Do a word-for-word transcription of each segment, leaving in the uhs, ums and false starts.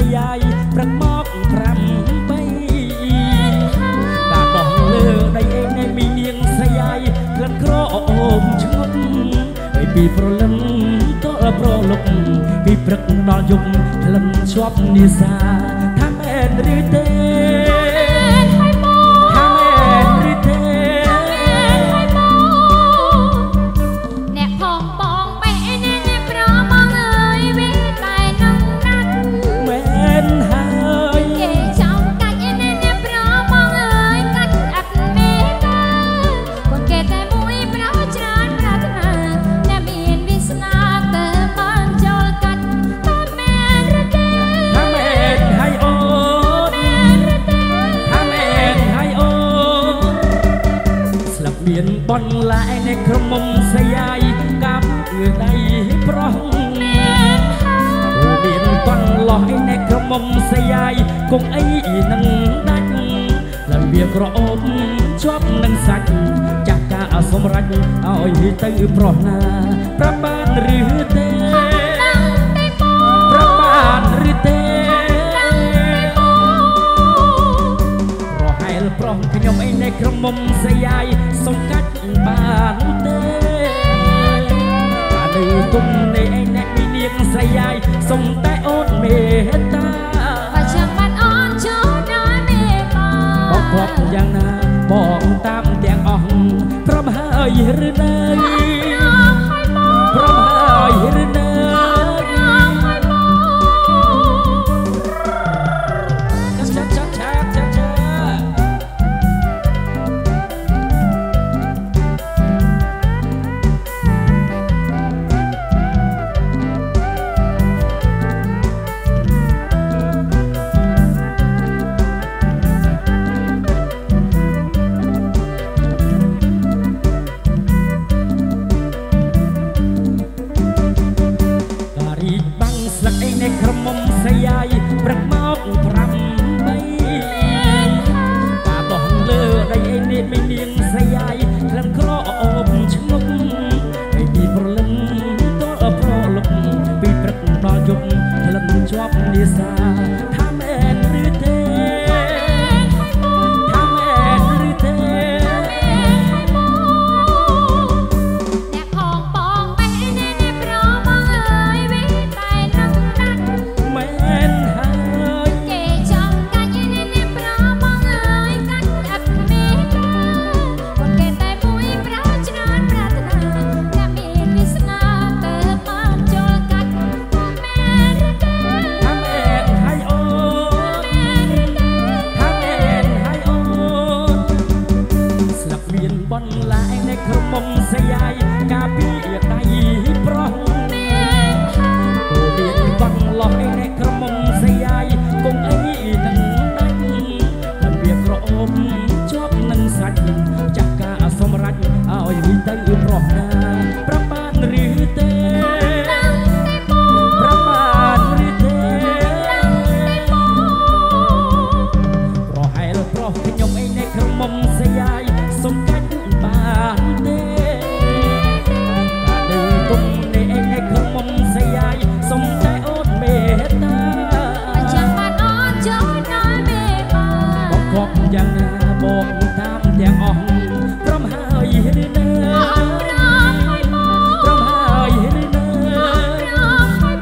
យាយប្រឹកមកប្រាំបីការដោះលើដៃឯងមីនាងសយាយក្លិនក្រអូមឈ្ងប់ហើយពីប្រលឹមតលប្រលប់ពីព្រឹកដល់យប់ក្លិនជាប់នេសាថាមែនឬទេបនឡាយในក្រុមមុំសយាយកាប់គឺដៃប្រោះមានមានកនលោះในក្រុមមុំសយាយគង់អីនឹងដាច់ឡើងវាក្រអូបជាប់នឹងសាច់ចាស់ការសម្រេចឲ្យទៅប្រោះណាប្រាប់បានឬទេប្រាប់បានឬទេប្រហែលប្រោះខ្ញុំអីในក្រុមមុំសយាយសុំកាច់បានទេបានលើទុំនៃឯអ្នកមីនាងសយាយសុំតែអូនមេត្តាបើចាំបានអូនចូលដល់មេបាបងគ្រប់យ៉ាងណាបងតាមទាំងអស់ព្រមហើយឬនៅព្រមហើយឬនៅក្រុមមុំសយាយព្រឹកមកប្រាំបីការដោះលើដៃឯនេះមីនាងសយាយក្លិនក្រអូបឈ្ងប់ហើយពីប្រលឹមតលប្រលប់ពីព្រឹកដល់យប់ក្លិនជាប់នេសាថាមែនឬទេថាមែនឬទេអ្នកផងបងបែរនេះប្រមកអើយវិញតែនឹងមែនហើយគេចង់កាច់នេះប្រមកអើយកាច់អត់មេតាគាត់គេតែមួយប្រោច្រើនប្រាថ្នាតែមានវាសនាទៅបានចូលកាច់មែនទេថាមែនហើយអូនថាមែនហើយអូនស្លាប់មានបនឡាយในក្រុមមុំសយាយការពីដៃប្រោះមានហើយគូមានបនលោះในក្រុមមុំសយាយគង់អីនឹងដាច់តែវាក្រអូបជាប់នឹងសាច់ចាស់ការសម្រេចឲ្យទៅប្រោះណាប្រាប់បានឬទេប្រាប់បានឬទេប្រហែលប្រោះខ្ញុំអីในក្រុមមុំសយាយសុំកាច់បានទេការលើគុំនៃឯនៃក្រុមមុំសយាយសុំតែអូនមេត្តាចាំបានអូនចូលដល់មេបាបងគ្រប់យ៉ាងណាបងតាមទាំងអស់ព្រមហើយឬនៅព្រមហើយបងព្រមហើយឬនៅព្រមហើយ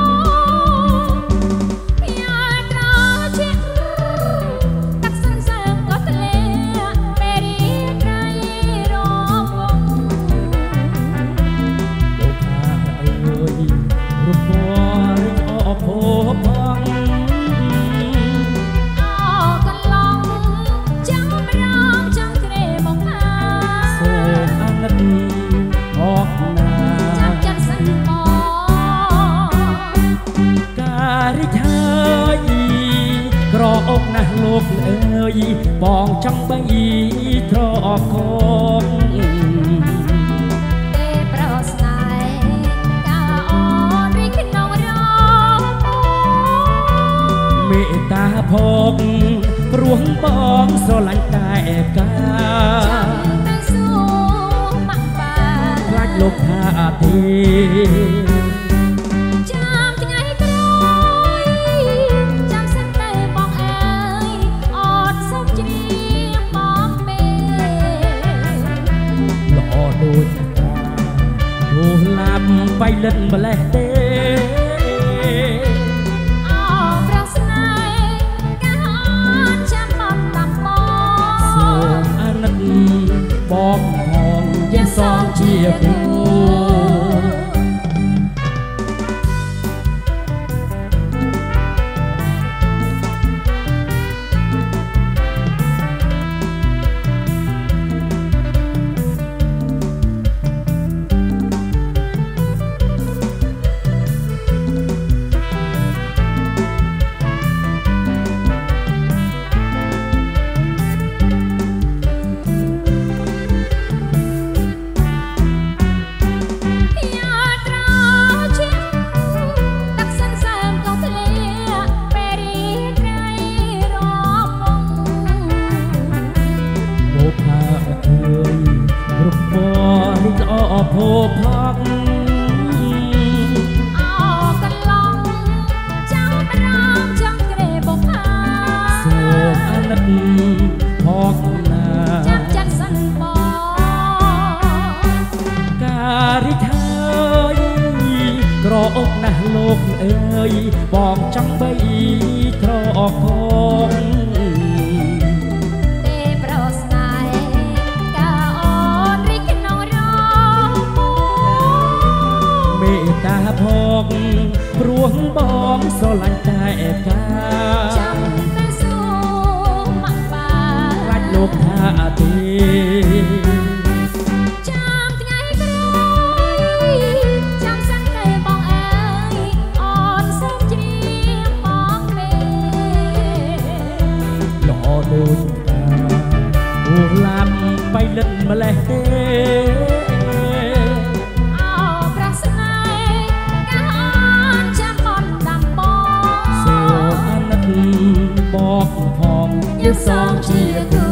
បងយ៉ាត្រជាតាក់សិនសើក៏ទលេមេរីត្រៃរងវងលោកខាអើយរូបពណ៌រិញអភោបងកន្លងចាំរងចាំក្រេមកខាសូមអាណិតអបណាចាំចិត្តសិនមកការរិឆើយក្រអូបណាស់លោកអើយបងចង់បីត្រកងទេប្រស្នេហ៍ការអូនរីក្នុងរងមេត្តាភពព្រោះបងស្រឡាញ់តែកាចាំតែសួរមកបានខ្លាចលោកថាទេចាំថ្ងៃក្រោយបៃលិតម្លេះទេអោប្រស្នេហ៍កាអត់ចាំបានតាមបងសូមអាណិតបងផងយើងសងជាគូភោផកអោកន្លងចាំប្រងចាំក្រេបុផាសូមអាណិតផកណាចាំចាត់សិនបងការិថើយក្រអុកណាស់លោកអើយបងចង់បីក្រអកងតាផងព្រោះបងស្រឡាញ់តែកាចាំតែសួរមកបានរាច់លោកថាទេចាំថ្ងៃក្រោយចាំសិនតែបងអើយអូនសូមជ្រាបបងពេល្អដូចតាអូឡាប់បៃលិតម្លេះទេបងផងយើងសងជាគូ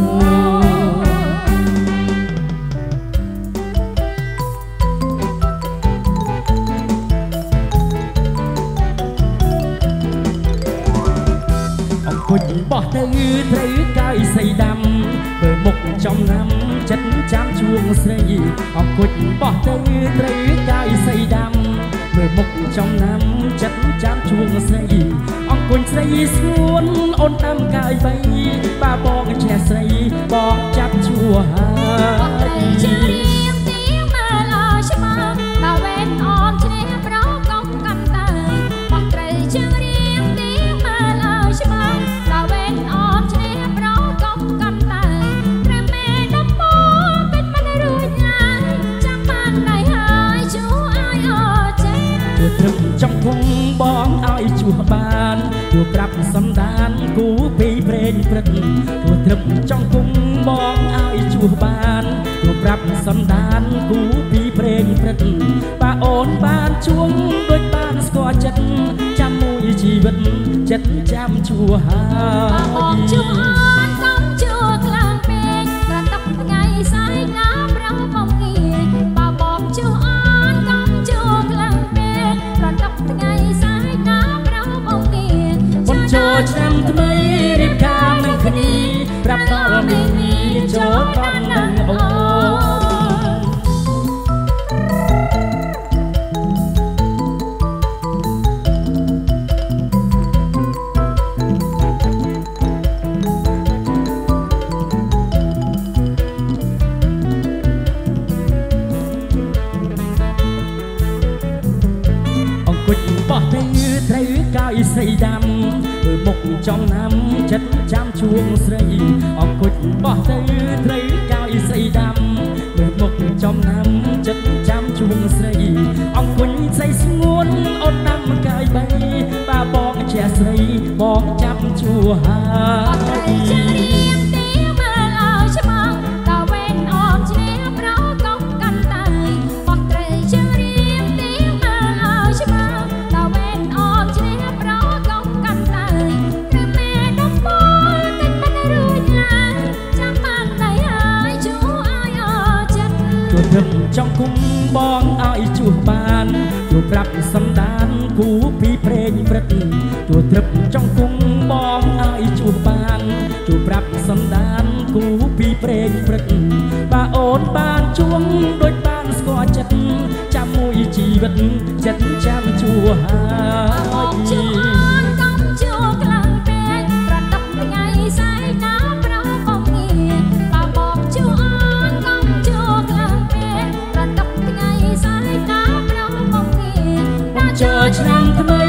អង្គុយបោះទៅត្រូវកាយសីដាំបើមុខចំណាំចិត្តចាំជួងស្រីអង្គុយបោះទៅត្រូវកាយសីដាំមើលមុខចំណាំចិត្តចាំជួងស្រីអង្គុញស្រីស្ងួនអូនតាមកាយបីបាបងឈ្នះស្រីបងចាប់ជួហើយជារៀងទៀងមើលអើឆ្មាតើវេនអូនឈ្នះប្រកុំកាន់តើបោះត្រូវជារៀងទៀងមើលអើឆ្មាតើវេនអូនឈ្នះប្រកុំកាន់តើត្រឹមមេដំបងពេញមិនរួចឡើយចាំបានដៃហើយជួឲ្យអត់ចេះជួត្រឹមចំគង់បងឲ្យជួបានជួប្រាប់សំដានគូពីព្រេងព្រឹកជួត្រឹមចង់គុំបងឲ្យជួបានជួប្រាប់សំដានគូពីព្រេងព្រឹកបាអូនបានជួងដូចបានស្គាល់ចិត្តចាំមួយជីវិតចិត្តចាំជួហើយបងជួអូនកំជួខ្លាំងពេកប្រតប់ថ្ងៃស្អែកណាប្រងបងងាយបាបងជួអូនកំជួខ្លាំងពេកប្រតប់ថ្ងៃស្អែកណាប្រងបងងាយចូលឆ្នាំថ្មីរៀបការនឹងគ្នាប្រាប់ដល់មីនីចូលកាន់នឹងអូអង្គុយបោះទៅត្រូវកាយសីដាំមើលមុខចំណាំចិត្តចាំជួងស្រីអង្គុយបោះទៅត្រូវកាយសីដាំមើលមុខចំណាំចិត្តចាំជួងស្រីអង្គុយស្រីស្ងួនអូនតាមកាយបីបាបងជាស្រីបងចាំជួហើយជារៀងទៀងមើលអើឆ្មាតើវេនអូនឈ្នះប្រកុំកាន់តើបោះត្រូវជារៀងទៀងមើលអើឆ្មាតើវេនអូនឈ្នះប្រកុំកាន់តើត្រឹមមេដំបងតិចមិនរួចឡើយចាំបានដៃហើយជួឲ្យអត់ចិត្តជួត្រឹមចង់គុំបងឲ្យជួបានជួប្រាប់សំដានគូពីព្រេងព្រឹកជួត្រឹមចង់គុំបងឲ្យជួបានជួប្រាប់សំដានគូពីព្រេងព្រឹកបាអូនបានជួងដូចបានស្គាល់ចិត្តចាំមួយជីវិតឆ្នាំថ្មី